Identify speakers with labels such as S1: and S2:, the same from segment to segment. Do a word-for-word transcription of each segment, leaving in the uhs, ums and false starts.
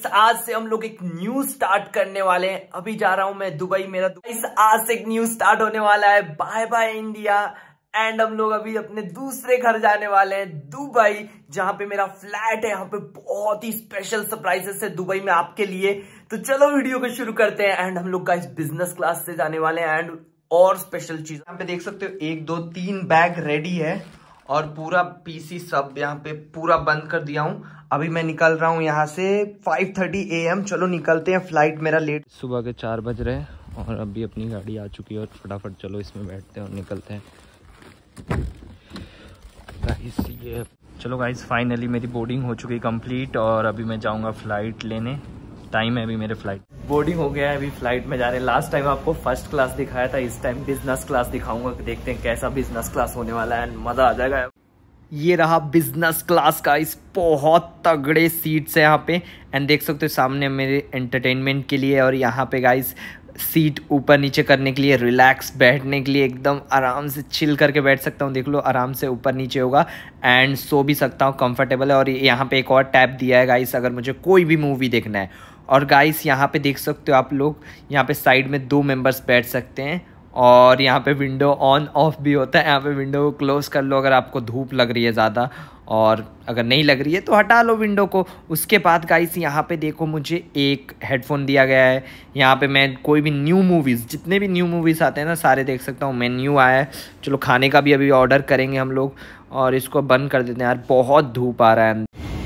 S1: आज से हम लोग एक न्यू स्टार्ट करने वाले हैं। अभी जा रहा हूं मैं दुबई। मेरा दुबई आज से एक न्यू स्टार्ट होने वाला है। Bye by India. एंड हम लोग अभी अपने दूसरे घर जाने वाले हैं दुबई, जहां पे मेरा फ्लैट है। यहाँ पे बहुत ही स्पेशल सरप्राइजेस है दुबई में आपके लिए। तो चलो वीडियो को शुरू करते हैं। एंड हम लोग गाइस बिजनेस क्लास से जाने वाले हैं। एंड और स्पेशल चीज यहाँ पे देख सकते हो, एक दो तीन बैग रेडी है और पूरा पीसी सब यहाँ पे पूरा बंद कर दिया हूँ। अभी मैं निकल रहा हूँ यहाँ से फाइव थर्टी ए एम। चलो निकलते हैं, फ्लाइट मेरा लेट।
S2: सुबह के चार बज रहे हैं और अभी अपनी गाड़ी आ चुकी है और फटाफट चलो इसमें बैठते हैं और निकलते हैं गाइस। ये चलो गाइस, फाइनली मेरी बोर्डिंग हो चुकी है कंप्लीट और अभी मैं जाऊँगा फ्लाइट लेने। टाइम है अभी मेरे फ्लाइट बोर्डिंग हो गया है, अभी फ्लाइट में जा रहे हैं। लास्ट टाइम आपको फर्स्ट क्लास दिखाया था, इस टाइम बिजनेस क्लास दिखाऊंगा। देखते हैं कैसा बिजनेस क्लास होने वाला है, मजा आ जाएगा। ये रहा बिजनेस क्लास का, इस बहुत तगड़े सीट्स है यहाँ पे। एंड देख सकते हो सामने मेरे एंटरटेनमेंट के लिए, और यहाँ पे गाइस सीट ऊपर नीचे करने के लिए, रिलैक्स बैठने के लिए, एकदम आराम से चिल करके बैठ सकता हूँ। देख लो आराम से ऊपर नीचे होगा एंड सो भी सकता हूँ, कंफर्टेबल है। और यहाँ पे एक और टैब दिया है गाइस, अगर मुझे कोई भी मूवी देखना है। और गाइस यहाँ पे देख सकते हो आप लोग, यहाँ पे साइड में दो मेंबर्स बैठ सकते हैं। और यहाँ पे विंडो ऑन ऑफ भी होता है। यहाँ पे विंडो को क्लोज कर लो अगर आपको धूप लग रही है ज़्यादा, और अगर नहीं लग रही है तो हटा लो विंडो को। उसके बाद गाइस यहाँ पे देखो, मुझे एक हेडफोन दिया गया है। यहाँ पे मैं कोई भी न्यू मूवीज़, जितने भी न्यू मूवीज़ आते हैं ना, सारे देख सकता हूँ मैं। न्यू आया है। चलो खाने का भी अभी ऑर्डर करेंगे हम लोग, और इसको बंद कर देते हैं यार, बहुत धूप आ रहा है।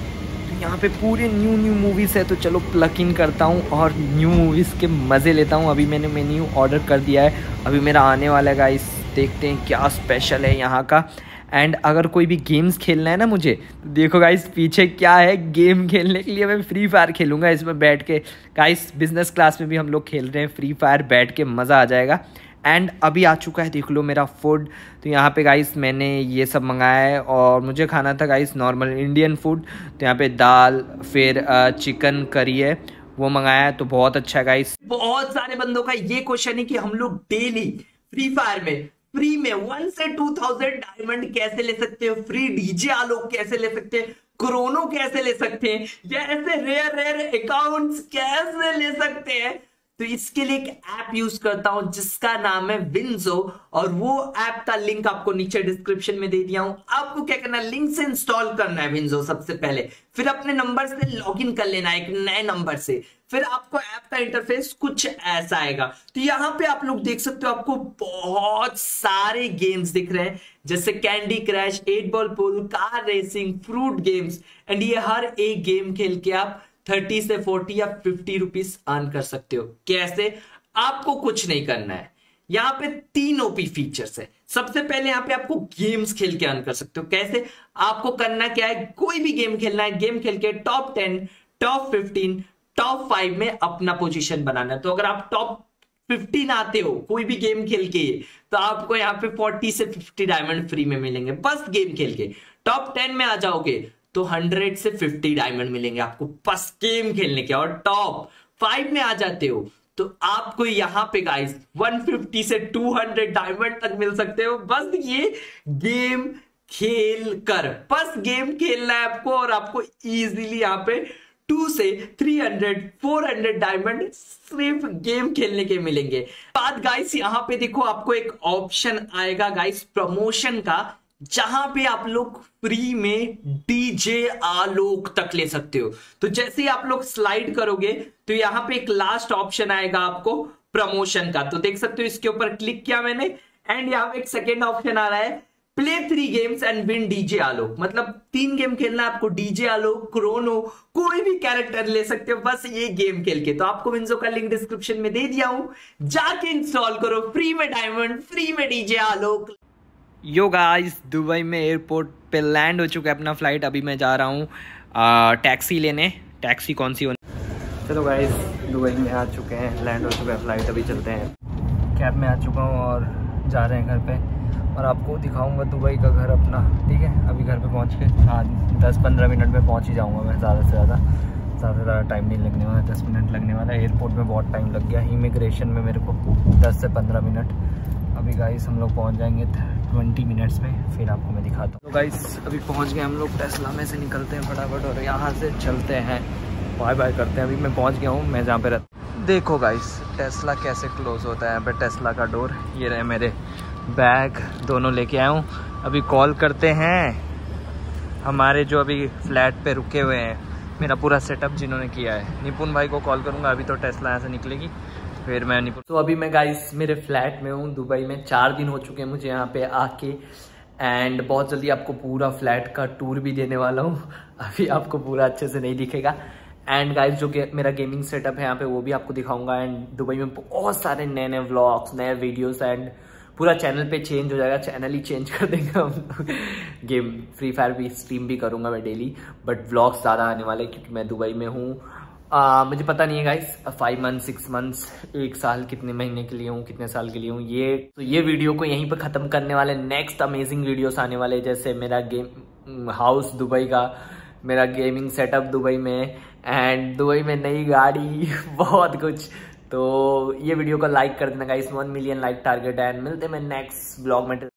S2: यहाँ पे पूरे न्यू न्यू मूवीज़ है, तो चलो प्लग इन करता हूँ और न्यू मूवीज़ के मज़े लेता हूँ। अभी मैंने मेन्यू ऑर्डर कर दिया है, अभी मेरा आने वाला है गाइस। देखते हैं क्या स्पेशल है यहाँ का। एंड अगर कोई भी गेम्स खेलना है ना मुझे, तो देखो गाइस पीछे क्या है। गेम खेलने के लिए मैं फ्री फायर खेलूँगा इसमें बैठ के। गाइस बिजनेस क्लास में भी हम लोग खेल रहे हैं फ्री फायर बैठ के, मज़ा आ जाएगा। एंड अभी आ चुका है, देख लो मेरा फूड। तो यहाँ पे गाइस मैंने ये सब मंगाया है, और मुझे खाना था गाइस नॉर्मल इंडियन फूड। तो यहाँ पे दाल, फिर चिकन करी है, वो मंगाया है। तो बहुत अच्छा है गाइस। बहुत सारे बंदों का ये क्वेश्चन है कि हम लोग डेली फ्री फायर में फ्री में वन से टू थाउजेंड डायमंड कैसे ले सकते हो, फ्री डीजे आलोक कैसे ले सकते हैं, क्रोनो कैसे ले सकते हैं, या ऐसे रेयर रेयर अकाउंट्स कैसे ले सकते हैं। तो इसके लिए एक ऐप यूज करता हूं जिसका नाम है विंजो, और वो ऐप का लिंक आपको नीचे डिस्क्रिप्शन में दे दिया हूं। आपको क्या करना है, लिंक से इंस्टॉल करना है विंजो सबसे पहले, फिर अपने नंबर से लॉगिन कर लेना है एक नए नंबर से। फिर आपको ऐप का इंटरफेस कुछ ऐसा आएगा। तो यहाँ पे आप लोग देख सकते हो, आपको बहुत सारे गेम्स दिख रहे हैं, जैसे Candy Crush, eight ball pool, car racing, fruit games. And ये हर एक गेम खेल के आप थर्टी से फोर्टी या फिफ्टी रुपीस अर्न कर सकते हो। कैसे? आपको कुछ नहीं करना है। यहाँ पे तीन ओपी फीचर्स है। सबसे पहले यहाँ पे आपको गेम्स खेल के अर्न कर सकते हो। कैसे? आपको करना क्या है, कोई भी गेम खेलना है, गेम खेल के top ten, top fifteen, top five में अपना पोजीशन बनाना है। तो अगर आप टॉप फिफ्टीन आते हो कोई भी गेम खेल के, तो आपको यहाँ पे फोर्टी से फिफ्टी डायमंड फ्री में मिलेंगे बस गेम खेल के। टॉप टेन में आ जाओगे तो हंड्रेड से फिफ्टी डायमंड मिलेंगे आपको बस गेम खेलने के। और टॉप फाइव में आ जाते हो तो आपको यहाँ पे गाइस वन फिफ्टी से टू हंड्रेड डायमंड तक मिल सकते हो बस ये गेम खेल कर। बस गेम खेलना है आपको, और आपको इजीली यहाँ पे टू से three hundred, four hundred diamond सिर्फ गेम खेलने के मिलेंगे। बात गाइस यहाँ पे देखो, आपको एक ऑप्शन आएगा गाइस प्रमोशन का, जहां पे आप लोग फ्री में डीजे आलोक तक ले सकते हो। तो जैसे ही आप लोग स्लाइड करोगे तो यहाँ पे एक लास्ट ऑप्शन आएगा आपको प्रमोशन का। तो देख सकते हो, इसके ऊपर क्लिक किया मैंने, एंड यहाँ पे एक सेकेंड ऑप्शन आ रहा है, play three games and win DJ Alok. मतलब तीन गेम खेलना है आपको, डीजे आलोक, क्रोनो, कोई भी कैरेक्टर ले सकते हो बस ये गेम खेल के। तो आपको विंजो का लिंक डिस्क्रिप्शन में दे दिया हूं, जाके इंस्टॉल करो, फ्री में डायमंड, फ्री में DJ Alok. Yo guys, Dubai में एयरपोर्ट पे लैंड हो चुका है अपना फ्लाइट। अभी मैं जा रहा हूँ टैक्सी लेने। टैक्सी कौन सी होनी। चलो गाइस, दुबई में आ चुके हैं, लैंड हो चुका है फ्लाइट। अभी चलते हैं, कैब में आ चुका हूँ और जा रहे हैं घर पे, और आपको दिखाऊंगा दुबई का घर अपना। ठीक है, अभी घर पे पहुँच के आज दस पंद्रह मिनट में पहुँच ही जाऊँगा मैं, ज़्यादा से ज़्यादा ज़्यादा ज़्यादा टाइम नहीं लगने वाला, दस मिनट लगने वाला है। एयरपोर्ट में बहुत टाइम लग गया, इमिग्रेशन में मेरे को दस से पंद्रह मिनट। अभी गाइस हम लोग पहुंच जाएंगे ट्वेंटी मिनट्स में, फिर आपको मैं दिखाता हूँ। तो गाइस अभी पहुंच गए हम लोग, टेस्ला में से निकलते हैं फटाफट और यहाँ से चलते हैं बाय बाय करते हैं। अभी मैं पहुंच गया हूँ मैं जहाँ पे रहता। देखो गाइस टेस्ला कैसे क्लोज होता है यहाँ पे, टेस्ला का डोर। ये रहे मेरे बैग दोनों लेके आया हूँ। अभी कॉल करते हैं हमारे जो अभी फ्लैट पे रुके हुए हैं, मेरा पूरा सेटअप जिन्होंने किया है, निपुण भाई को कॉल करूँगा। अभी तो टेस्ला यहाँ से निकलेगी, फिर मैं निपुण।
S1: तो अभी मैं गाइस मेरे फ्लैट में हूँ दुबई में। चार दिन हो चुके हैं मुझे यहाँ पे आके, एंड बहुत जल्दी आपको पूरा फ्लैट का टूर भी देने वाला हूँ। अभी आपको पूरा अच्छे से नहीं दिखेगा। एंड गाइस जो गे, मेरा गेमिंग सेटअप है यहाँ पे वो भी आपको दिखाऊंगा। एंड दुबई में बहुत सारे नए नए व्लॉग्स, नए वीडियोस, एंड पूरा चैनल पे चेंज हो जाएगा। चैनल ही चेंज कर देंगे हम। गेम फ्री फायर भी स्ट्रीम भी करूंगा मैं डेली, बट व्लॉग्स ज़्यादा आने वाले क्योंकि मैं दुबई में हूँ। मुझे पता नहीं है guys, five month six months एक साल कितने महीने के लिए हूँ, कितने साल के लिए हूँ ये। तो ये वीडियो को यहीं पर ख़त्म करने वाले। नेक्स्ट अमेजिंग वीडियोस आने वाले, जैसे मेरा गेम हाउस दुबई का, मेरा गेमिंग सेटअप दुबई में, एंड दुबई में नई गाड़ी, बहुत कुछ। तो ये वीडियो को लाइक कर देना guys, one million like target. And मिलते हैं मैं नेक्स्ट ब्लॉग में।